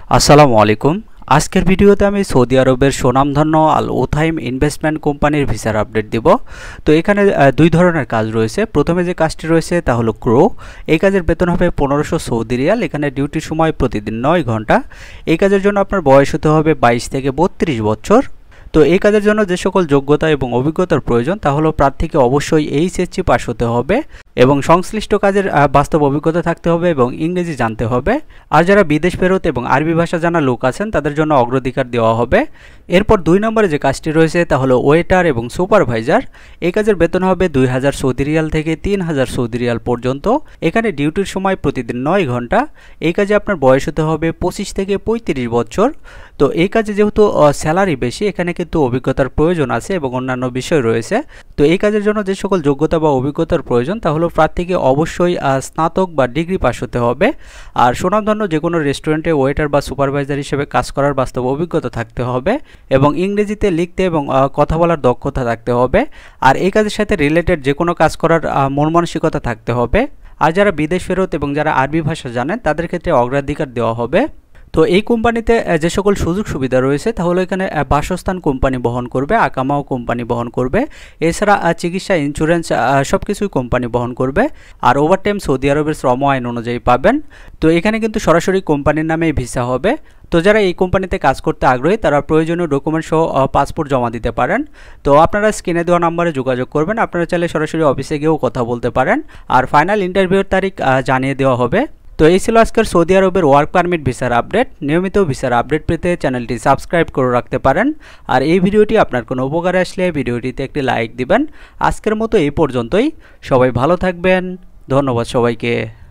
আসসালামু আলাইকুম। আজকের ভিডিওতে আমি সৌদি আরবের সুনামধন্য আল উথাইম ইনভেস্টমেন্ট কোম্পানির ভিসার আপডেট দিব। তো এখানে দুই ধরনের কাজ রয়েছে। প্রথমে যে কাজটি রয়েছে তা হলো ক্রো। এই কাজের বেতন হবে 1500 সৌদি রিয়াল। এখানে ডিউটির সময় প্রতিদিন 9 ঘন্টা। এই কাজের জন্য আপনার বয়স হতে হবে 22 থেকে 32 বছর। তো এই কাজের জন্য যে সকল যোগ্যতা এবং অভিজ্ঞতার প্রয়োজন তা হলো প্রার্থীকে অবশ্যই এইচএসসি পাস হতে হবে এবং সংশ্লিষ্ট কাজের বাস্তব অভিজ্ঞতা থাকতে হবে এবং ইংরেজি জানতে হবে। আর যারা বিদেশ ফেরত এবং আরবি ভাষা জানা লোক আছেন তাদের জন্য অগ্রাধিকার দেওয়া হবে। এরপর 2 নম্বরে যে কাজটি রয়েছে তা হলো ওয়েটার এবং সুপারভাইজার। এই কাজের বেতন হবে 2000 সৌদি রিয়াল থেকে 3000 সৌদি রিয়াল পর্যন্ত। এখানে ডিউটির সময় প্রতিদিন 9 ঘন্টা। এই কাজে আপনার বয়স হতে হবে 25 থেকে 35 বছর। তো এই কাজে যেহেতু স্যালারি বেশি, এখানে কিন্তু অভিজ্ঞতার প্রয়োজন আছে এবং অন্যান্য বিষয় রয়েছে। তো এই কাজের জন্য যে সকল যোগ্যতা বা অভিজ্ঞতার প্রয়োজন তা হলো প্রার্থীকে অবশ্যই স্নাতক বা ডিগ্রি পাস হতে হবে। আর সুনামধন্য যে কোনো রেস্টুরেন্টে ওয়েটার বা সুপারভাইজার হিসেবে কাজ করার বাস্তব অভিজ্ঞতা থাকতে হবে এবং ইংরেজিতে লিখতে এবং কথা বলার দক্ষতা থাকতে হবে। আর এই কাজের সাথে রিলেটেড যে কোনো কাজ করার মন মানসিকতা থাকতে হবে। আর যারা বিদেশ ফেরত এবং যারা আরবি ভাষা জানেন তাদের ক্ষেত্রে অগ্রাধিকার দেওয়া হবে। তো এই কোম্পানিতে যে সকল সুযোগ সুবিধা রয়েছে তাহলে এখানে বাসস্থান কোম্পানি বহন করবে, আকামাও কোম্পানি বহন করবে, এছাড়া চিকিৎসা, ইন্স্যুরেন্স সব কিছুই কোম্পানি বহন করবে। আর ওভারটাইম সৌদি আরবের শ্রম আইন অনুযায়ী পাবেন। তো এখানে কিন্তু সরাসরি কোম্পানির নামেই ভিসা হবে। তো যারা এই কোম্পানিতে কাজ করতে আগ্রহী তারা প্রয়োজনীয় ডকুমেন্ট সহ পাসপোর্ট জমা দিতে পারেন। তো আপনারা স্ক্রিনে দেওয়া নাম্বারে যোগাযোগ করবেন। আপনারা চাইলে সরাসরি অফিসে গিয়েও কথা বলতে পারেন। আর ফাইনাল ইন্টারভিউর তারিখ জানিয়ে দেওয়া হবে। তো এই ছিল আজকের সৌদি আরবের ওয়ার্ক পারমিট ভিসার আপডেট। নিয়মিত ভিসার আপডেট পেতে চ্যানেলটি সাবস্ক্রাইব করে রাখতে পারেন। আর এই ভিডিওটি আপনার কোনো উপকারে আসলে ভিডিওটিতে একটি লাইক দিবেন। আজকের মতো এই পর্যন্তই। সবাই ভালো থাকবেন। ধন্যবাদ সবাইকে।